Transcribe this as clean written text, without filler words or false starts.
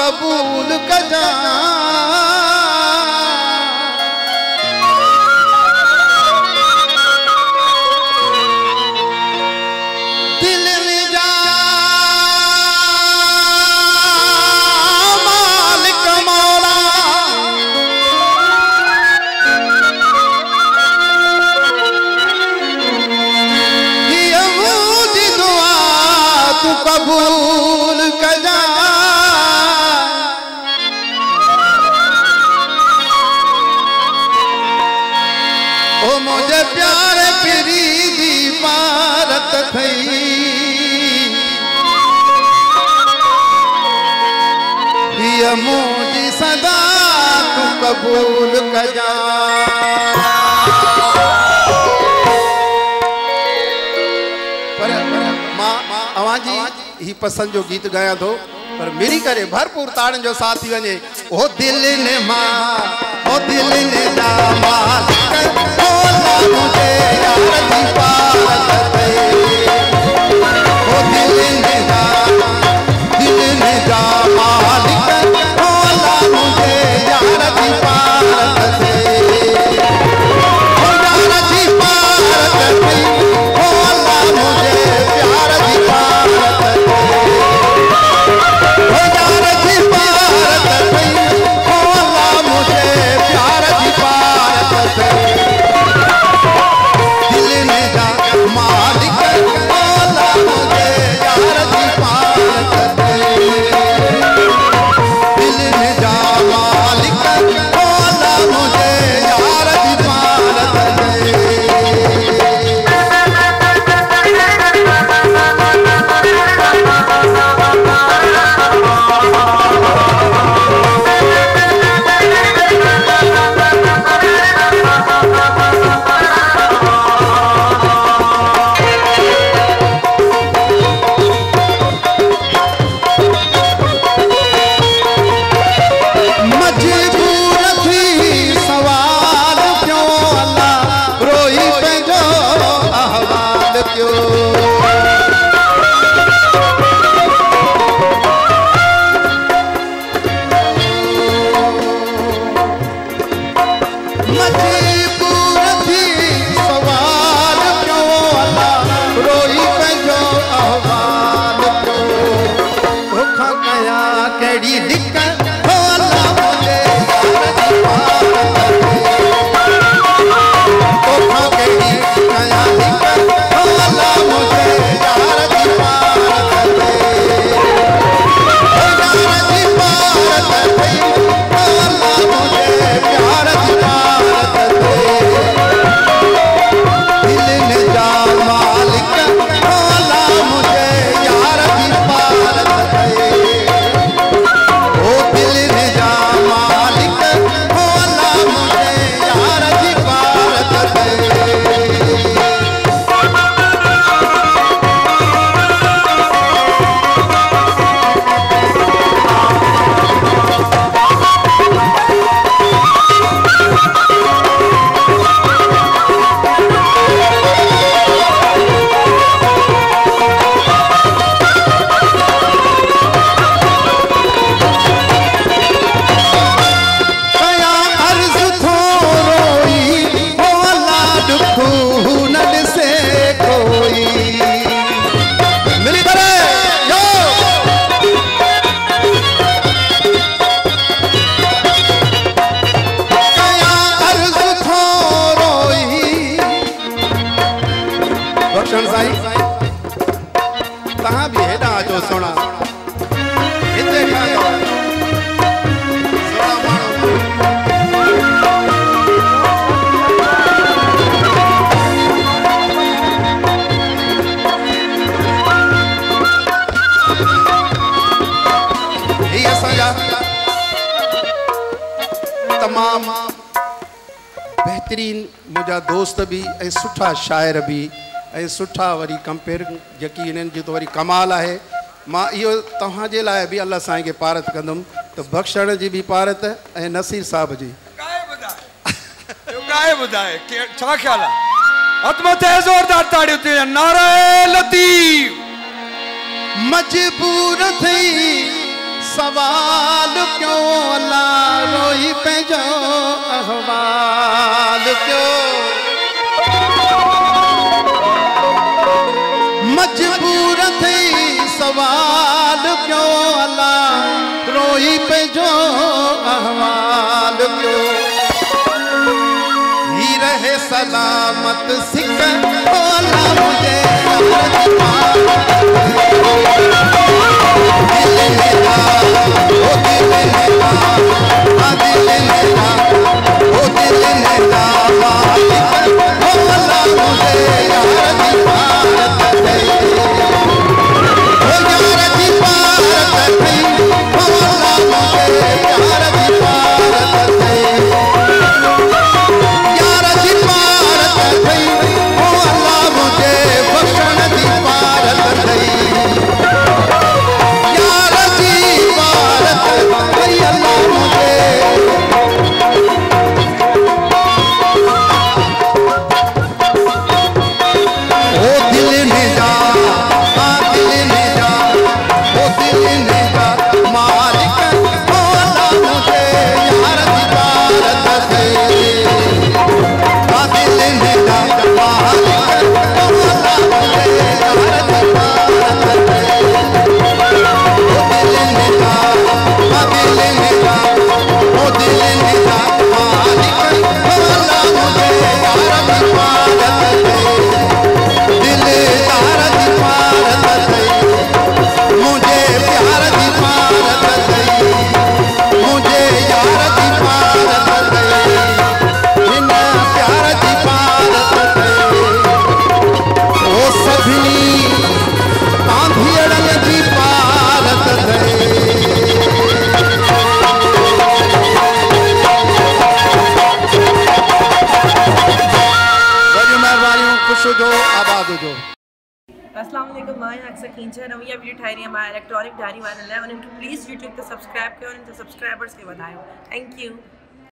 कबूल कजा दिल में जा मालिक मौला ये मुझे दुआ तू कबूल कजा ओ मुझे प्यारे फिरी दी पारत थई ये मुझे सदा तू कबूल कजा पर मां अवाजी ही पसंद जो गीत गाया थो पर मेरी करे भरपूर ताड़न जो साथ थी वने ओ दिल ने मां ओ दिल ने जा मालिक मौला मुझे यार दी पारत थई ओ दिल ने जा मालिक मौला मुझे यार दी पारत थई ओ यार दी पारत थई मौला मुझे प्यार दी पारत थई ओ यार दी पारत थई मौला मुझे प्यार दी पारत थई दिल ने जा मालिक मौला मुझे यार दी पारत थई दिल ने जा मालिक मौला मुझे यार दी पारत थई मजबूर थी सवाल क्यों अल्लाह रोई पे जो अहवाल क्यों मजबूर थी सवाल क्यों अल्लाह रोई पे जो अहवाल क्यों धोखा कया केड़ी दिक्कत हो अल्लाह मुझे यार दी पारत धोखा केड़ी कया दिक्कत हो अल्लाह मुझे यार दी पारत यार दी पारत हो अल्लाह मुझे प्यार दी पारत दिल ने जा मालिक मौला मुझे यार दी पारत ओ दिल ने जा मालिक मौला मुझे यार दी पारत कया अर्ज थो रोई मौला दुखू न ॾिसे कोई मिली करे यो कया अर्ज थो रोई बख्शण साईं तहां भी हेॾां अचो सोना हिते खां सोना माण्हू ही असांजा तमाम बेहतरीन मुझा दोस्त भी ऐं सुठा शाइर भी ऐं सुठा वरी कंपेयर जेकी इन्हनि जी तो वरी कमाल आहे मां इहो तव्हांजे लाइ बि अल्लाह साईं खे पारत कंदुमि त बख़्शण जी बि पारत ऐं नसीर साहब जी गाए बुधाए छा ख्याल है हतमत है जोरदार ताड़ी उते नारे लतीफ मजबूर थी सवाल क्यों अल्लाह रोई पंहिंजो अहवाल क्यों मजबूर थी सवाल क्यों अल्लाह रोई पंहिंजो अहवाल क्यों ही रहे सलामत सिख अल्लाह मुझे दिल मेरा ओ दिल मेरा दिल मेरा ओ दिल मेरा अल्लाह मुझे यार दी भारत दे ओ यार दी भारत दे अल्लाह मुझे यार दी भारत दे यार दी भारत दे ओ अल्लाह मुझे बख्शण दी भारत दे यार दी भारत दे अल्लाह मुझे ओ दिल ने जा दिल ने जा ओ दिल ने जा मालिक ओ अल्लाह मुझे यार दी भारत दे दिल ने जा मालिक ओ अल्लाह मुझे यार दी भारत दे ओ दिल ने जा दिल ने जा ओ दिल ने जा मालिक ओ अल्लाह मुझे यार दी भारत दे दिल तार दी भारत दे मुझे प्यार दी भारत दे मुझे यार दी भारत दे इन प्यार दी भारत दे ओ सभिनी आंधियड़न दी भारत दे वरी मेहरबानी खुश हो जो आबाद हो जो अस्सलाम वालेकुम मैं अक्सर खींचा रवैया वीडियो ठाई हमारा इलेक्ट्रॉनिक डायरी 111 प्लीज़ यूट्यूब पे सब्सक्राइब करो और इन सब्सक्राइबर्स के बताओ थैंक यू।